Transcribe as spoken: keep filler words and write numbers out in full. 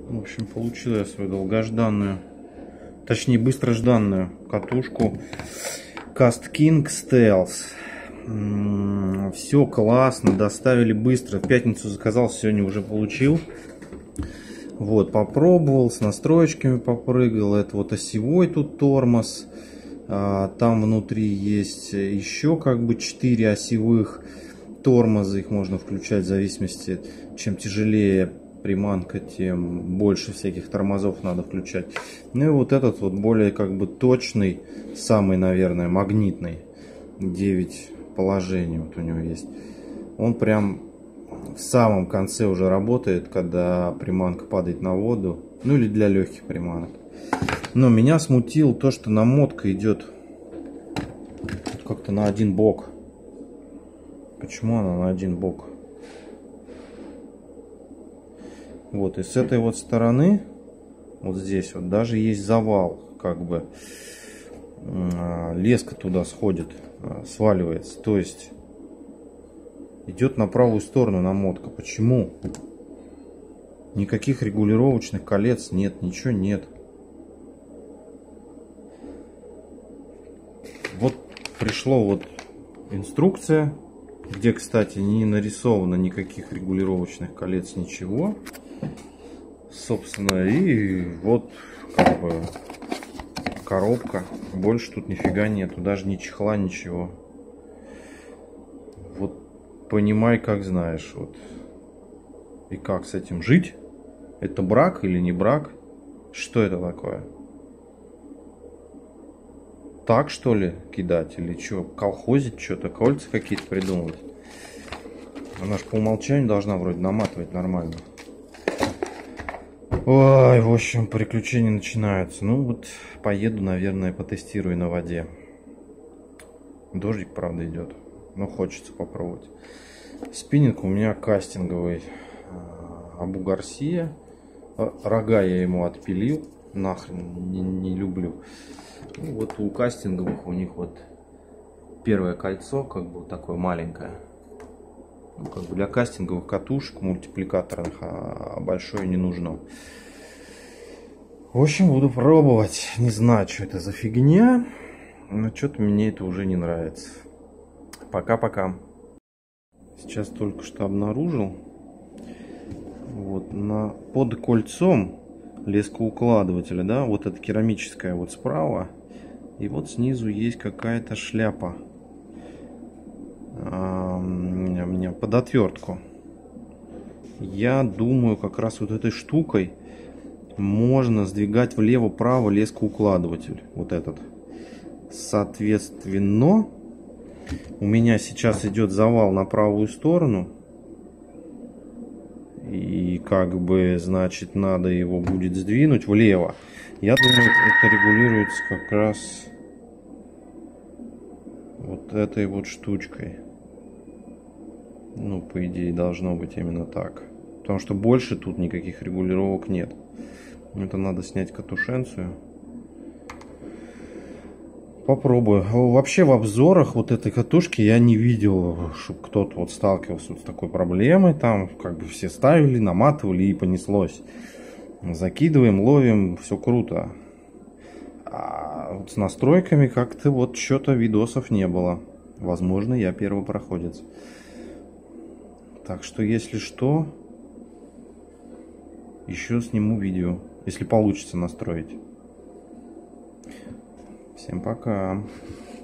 В общем, получил я свою долгожданную, точнее быстрожданную катушку KastKing Stealth. Все классно, доставили быстро. В пятницу заказал, сегодня уже получил. Вот, попробовал, с настроечками попрыгал. Это вот осевой тут тормоз. Там внутри есть еще как бы четыре осевых тормоза. Их можно включать в зависимости, чем тяжелее приманка, тем больше всяких тормозов надо включать. Ну и вот этот вот более как бы точный, самый, наверное, магнитный. девять положений вот у него есть. Он прям в самом конце уже работает, когда приманка падает на воду. Ну или для легких приманок. Но меня смутило то, что намотка идет как-то на один бок. Почему она на один бок? Вот, и с этой вот стороны, вот здесь вот, даже есть завал, как бы, леска туда сходит, сваливается. То есть, идет на правую сторону намотка. Почему? Никаких регулировочных колец нет, ничего нет. Вот пришло вот инструкция, где, кстати, не нарисовано никаких регулировочных колец, ничего. Собственно, и вот как бы коробка. Больше тут нифига нету, даже ни чехла, ничего. Вот понимай, как знаешь. Вот. И как с этим жить? Это брак или не брак? Что это такое? Так, что ли, кидать? Или что, колхозить что-то? Кольца какие-то придумывать? Она же по умолчанию должна вроде наматывать нормально. Ой, в общем, приключения начинаются. Ну вот, поеду, наверное, потестирую на воде. Дождик, правда, идет. Но хочется попробовать. Спиннинг у меня кастинговый. Абу Гарсия. Рога я ему отпилил. Нахрен не, не люблю. Ну, вот у кастинговых у них вот первое кольцо, как бы такое маленькое. Ну, как бы для кастинговых катушек мультипликаторных, а большое не нужно. В общем, буду пробовать. Не знаю, что это за фигня, но что-то мне это уже не нравится. Пока-пока. Сейчас только что обнаружил. Вот на, под кольцом лескоукладывателя, да, вот эта керамическая вот справа. И вот снизу есть какая-то шляпа. А, мне под отвертку. Я думаю, как раз вот этой штукой можно сдвигать влево-право лескоукладыватель. Вот этот. Соответственно, у меня сейчас идет завал на правую сторону. И как бы, значит, надо его будет сдвинуть влево. Я думаю, это регулируется как раз вот этой вот штучкой. Ну, по идее, должно быть именно так. Потому что больше тут никаких регулировок нет. Это надо снять катушенцию. Попробую. Вообще в обзорах вот этой катушки я не видел, чтобы кто-то вот сталкивался вот с такой проблемой. Там как бы все ставили, наматывали и понеслось. Закидываем, ловим, все круто. А вот с настройками как-то вот что-то видосов не было. Возможно, я первопроходец. Так что, если что, еще сниму видео, если получится настроить. Всем пока.